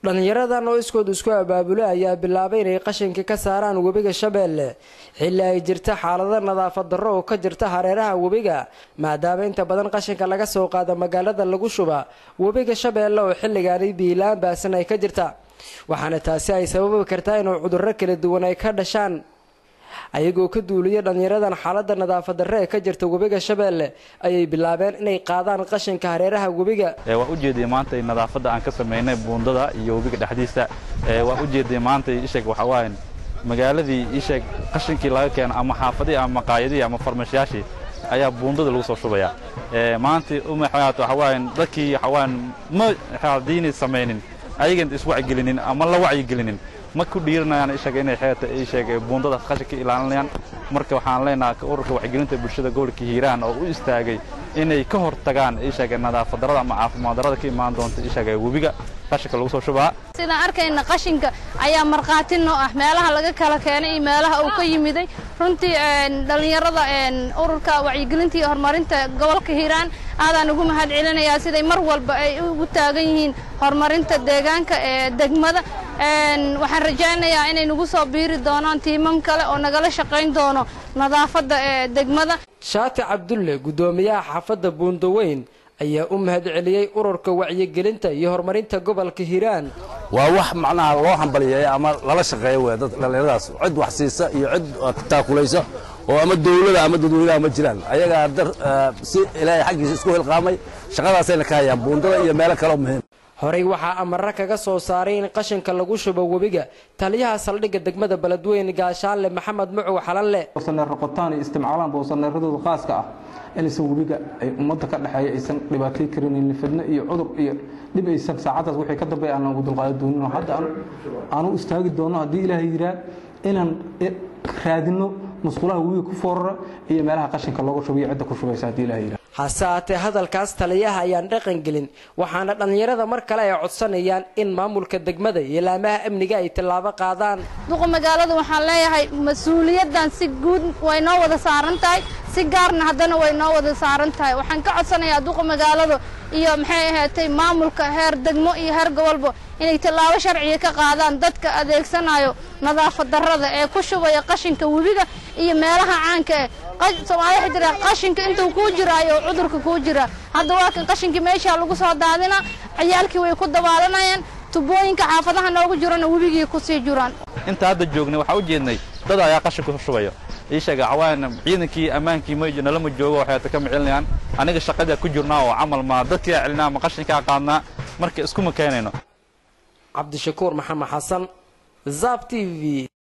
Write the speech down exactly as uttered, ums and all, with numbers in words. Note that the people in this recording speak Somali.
dhalinyaradan oo iskood isku abaabulay ayaa bilaabay inay qashinka ka saaraan webiga Shabeelle xilli ay jirta xaalado nadaafad darro oo ka jirta hareeraha webiga maadaama inta badan qashinka laga soo qaado magaalada lagu shuba webiga Shabeelle oo xilligaani biilaan baasan ay ka jirta waxaana taasi ay sababi kartaa in cudurro kala duwan ay ka dhashaan ayagoo ka duuliyay dhalinyaradan xaaladda nadaafad darro ee ka jirta webiga Shabeelle ayay bilaabeen inay qaadaan qashinka hareeraha webiga ee waa u jeeday maanta in nadaafadda aan ka sameynay buundada iyo webiga dhaxdiisa ee waa u jeeday maanta isheeg waxa waayn magaaladii isheeg qashinkii laga keenay ama xaafadii ama maqaayadii ama farmashiyaashii ayaa buundada lagu soo shubaya ee maanta uma xayaato waxa waayn dadkii waxa waayn ma xadiini sameynin ayagan is wacyi gelinin ama la wacyi gelinin ma ku dhiiranayaan ishaga inay xeeta ay sheegay buundada qashinka ilaalinayaan marka waxaan leenahay ururka wacyigelinta bulshada gobolka Hiiraan oo u istaagay inay ka hortagaan ishaga nadaafad darrada ama caafimaad darrada ka imaan doonta ishaga webiga qashinka lagu soo shubaa sida arkayna qashinka ayaa marqaatin oo ah meelaha laga kala keenay meelaha uu ka yimiday runtii dhalinyarada ururka wacyigelinta iyo horumarinta gobolka Hiiraan aadaan ugu mahad celinayaa siday mar walba ay ugu taagan yihiin horumarinta deegaanka ee degmada waxaan rajaynayaa inay nagu soo biiri doonaan tiimam kale oo nagala shaqayn doono nadaafadda ee degmada Shaati Cabdulle gudoomiyaha xaafadda Buundaweyn ayaa u mahad celiyay ururka wacyigelinta iyo horumarinta gobolka Hiiraan waa wax macnaha loo hambaliyay ama lala shaqeeyo way dad dhalinyaradaas cid wax siisa iyo cid taakulaysa oo ama dawladda ama dadweynaha ma jiraan ayaga si ilaahay xaqiisa isku hilqaamay shaqadaasayna ka hayaan buundada iyo meelo kale oo muhiim horey waxa amarra kaga soo saaray in qashinka lagu shubo webiga taliyaha saldhigga degmada Beledweyne Gaashaanle Maxamed Mucu Xalanle wasanar roqotaan isticmaalaan boosaneeradooda khaaska ah in si webiga ay umada ka dhaxay aysan dhibaato karin in fidna iyo cudur iyo dib aysan saacadaas wixii ka dambeeyay aan ugu dulqaado doonin hadda aanu istaagi doono hadii Ilaahay yiraa inaan raadino musqulaha webiga ku foorara iyo meelaha qashinka looga shubiyo cid ku shubaysa hadii Ilaahay yiraa hasaate hadalkaas taliyaha ayaan dhaqan gelin waxaana dhalinyarada mar kale ay codsanayaan in maamulka degmada iyo laamaha amniga ay tilaabo qaadaan duqa magaalada waxaan leeyahay mas'uuliyadan si guud way noo wada saaran tahay si gaarna hadana way noo wada saaran tahay waxaan ka codsanayaa duqa magaalada iyo maxay ahaatay maamulka heer degmo iyo heer gobolba inay tilaabo sharci ka qaadaan dadka adeegsanayo nadaafad darrada ee ku shubaya qashinka webiga iyo meelaha caanka ah Soomaaliya xidira qashinka intuu ku jiraayo cudurka ku jira hadda waa kan qashinka meesha lagu soo daadina ciyaalkii way ku dabaalanayaan tubooyinka xaafadaha noogu jirana webigii ku sii jiraan inta hadda joognay waxa u jeednay dad ayaa qashinka shubayo ishaga cawaan ciidankii amaankii ma joogo lama joogo waxay ta ka micilnayaan aniga shaqada ku jirnaa oo amal ma dadkii cilnaa ma qashinka qaadnaa marka isku ma keenayno Cabdishakuur Maxamed Xasan Zab T V